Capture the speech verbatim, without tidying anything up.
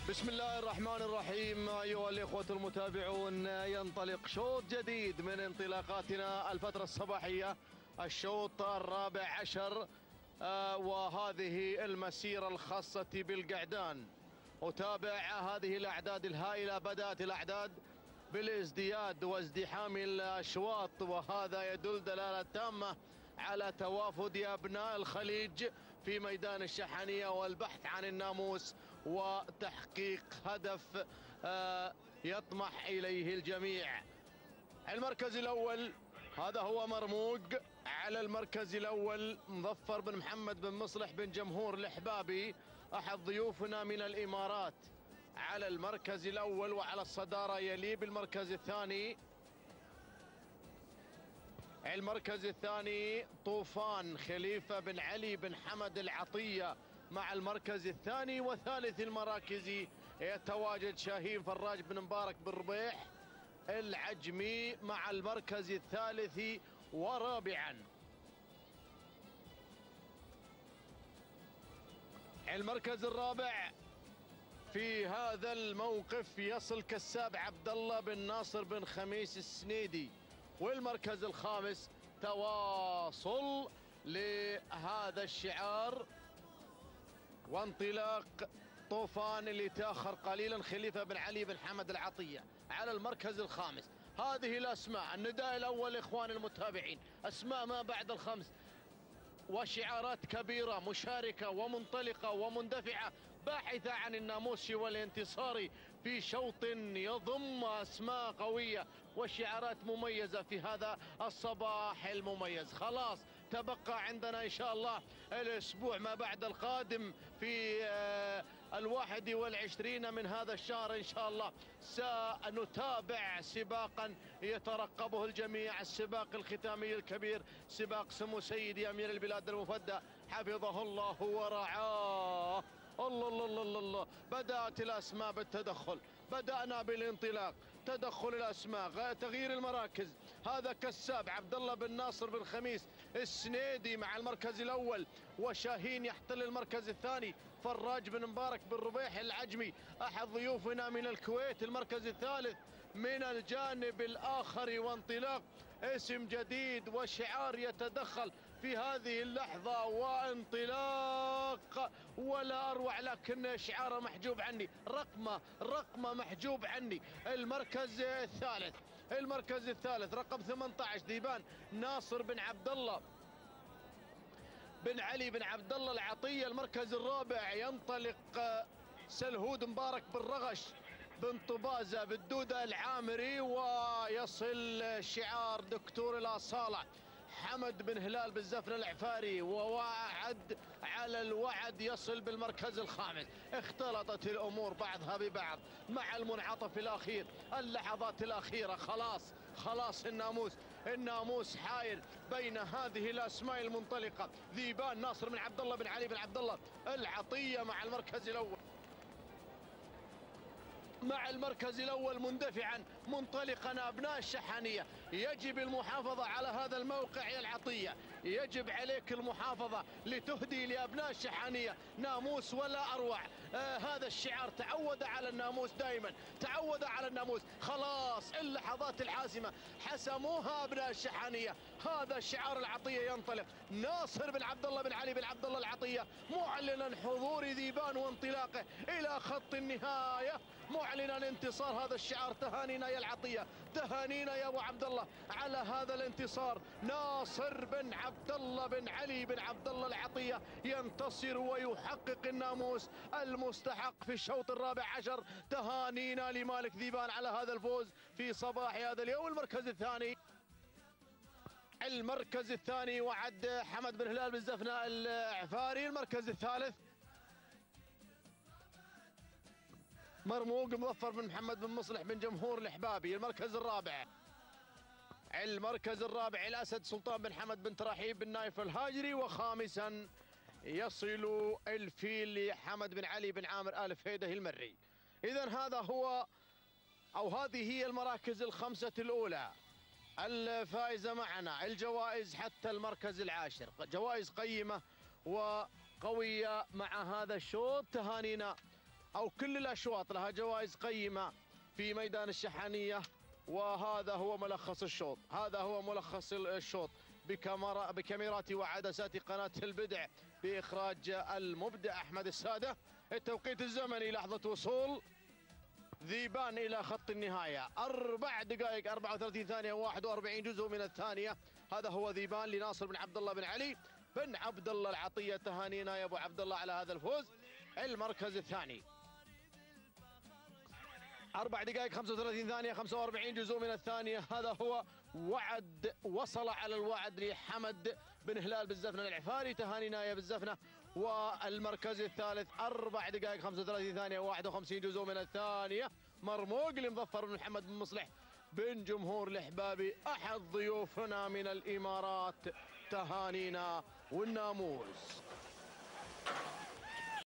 بسم الله الرحمن الرحيم. أيها الإخوة المتابعون، ينطلق شوط جديد من انطلاقاتنا الفترة الصباحية، الشوط الرابع عشر، آه وهذه المسيرة الخاصة بالقعدان. أتابع هذه الأعداد الهائلة، بدأت الأعداد بالازدياد وازدحام الأشواط، وهذا يدل دلالة تامة على توافد أبناء الخليج في ميدان الشحنية والبحث عن الناموس وتحقيق هدف يطمح إليه الجميع. المركز الأول هذا هو مرموق. على المركز الأول مظفر بن محمد بن مصلح بن جمهور الحبابي، أحد ضيوفنا من الإمارات، على المركز الأول. وعلى الصدارة يليه بالمركز الثاني المركز الثاني طوفان خليفة بن علي بن حمد العطية مع المركز الثاني. وثالث المراكز يتواجد شاهين فراج بن مبارك بن ربيح العجمي مع المركز الثالث. ورابعا المركز الرابع في هذا الموقف يصل كساب عبد الله بن ناصر بن خميس السنيدي. والمركز الخامس تواصل لهذا الشعار وانطلاق طوفان اللي تاخر قليلا خليفه بن علي بن حمد العطيه على المركز الخامس. هذه الاسماء، النداء الاول اخواني المتابعين، اسماء ما بعد الخمس وشعارات كبيره مشاركه ومنطلقه ومندفعه باحثه عن الناموس والانتصار في شوط يضم اسماء قويه وشعارات مميزه في هذا الصباح المميز. خلاص تبقى عندنا ان شاء الله الاسبوع ما بعد القادم في الواحد والعشرين من هذا الشهر ان شاء الله. سنتابع سباقا يترقبه الجميع، السباق الختامي الكبير، سباق سمو سيدي امير البلاد المفدى حفظه الله ورعاه. الله الله الله الله، بدأت الأسماء بالتدخل، بدأنا بالانطلاق، تدخل الأسماء، تغيير المراكز. هذا كساب عبد الله بن ناصر بن خميس السنيدي مع المركز الأول، وشاهين يحتل المركز الثاني. فراج بن مبارك بن ربيح العجمي أحد ضيوفنا من الكويت المركز الثالث من الجانب الآخر. وانطلاق اسم جديد وشعار يتدخل في هذه اللحظة، وانطلاق ولا أروع، لكن شعاره محجوب عني، رقمه رقمه محجوب عني. المركز الثالث المركز الثالث رقم ثمانية عشر ذيبان ناصر بن عبد الله بن علي بن عبد الله العطية. المركز الرابع ينطلق سلهود مبارك بن رغش بن طبازة بالدودة العامري، ويصل شعار دكتور الأصالة حمد بن هلال بالزفن العفاري، ووعد على الوعد يصل بالمركز الخامس. اختلطت الأمور بعضها ببعض مع المنعطف الأخير، اللحظات الأخيرة. خلاص خلاص الناموس الناموس حاير بين هذه الأسماء المنطلقة. ذيبان ناصر بن عبد الله بن علي بن عبد الله العطية مع المركز الأول مع المركز الأول مندفعا منطلقا أبناء الشحنية. يجب المحافظة على هذا الموقع يا العطية، يجب عليك المحافظة لتهدي لأبناء الشحنية ناموس ولا أروع. آه هذا الشعار تعود على الناموس دائما، تعود على الناموس. خلاص اللحظات الحاسمة حسموها أبناء الشحنية. هذا شعار العطية ينطلق، ناصر بن عبد الله بن علي بن عبد الله العطية معلنا حضور ذيبان وانطلاقه إلى خط النهاية، معلنا انتصار هذا الشعار. تهانينا يا العطية، تهانينا يا ابو عبد الله على هذا الانتصار. ناصر بن عبد الله بن علي بن عبد الله العطية ينتصر ويحقق الناموس المستحق في الشوط الرابع عشر. تهانينا لمالك ذيبان على هذا الفوز في صباح هذا اليوم. المركز الثاني المركز الثاني وعد حمد بن هلال بالزفنة العفاري. المركز الثالث مرموق مظفر بن محمد بن مصلح بن جمهور الحبابي. المركز الرابع المركز الرابع الأسد سلطان بن حمد بن تراحيب بن نايف الهاجري. وخامسا يصل الفيل لحمد بن علي بن عامر آل فهيده المري. إذا هذا هو أو هذه هي المراكز الخمسة الأولى الفائزة معنا. الجوائز حتى المركز العاشر جوائز قيمة وقوية مع هذا الشوط. تهانينا أو كل الأشواط لها جوائز قيمة في ميدان الشحانية. وهذا هو ملخص الشوط، هذا هو ملخص الشوط بكاميرا بكاميرات وعدسات قناة البدع بإخراج المبدع أحمد السادة. التوقيت الزمني لحظة وصول ذيبان إلى خط النهاية أربع دقائق أربعة وثلاثين ثانية وواحد وأربعين جزء من الثانية. هذا هو ذيبان لناصر بن عبد الله بن علي بن عبد الله العطية. تهانينا يا أبو عبد الله على هذا الفوز. المركز الثاني أربع دقائق خمسة وثلاثين ثانية خمسة وأربعين جزء من الثانية. هذا هو وعد، وصل على الوعد لحمد بن هلال بالزفنة العفاري. تهانينا يا بالزفنة. والمركز الثالث أربع دقائق خمسة وثلاثين ثانية واحد وخمسين جزء من الثانية. مرموق لمظفر بن محمد بن مصلح بن جمهور الإحبابي أحد ضيوفنا من الإمارات. تهانينا والناموس.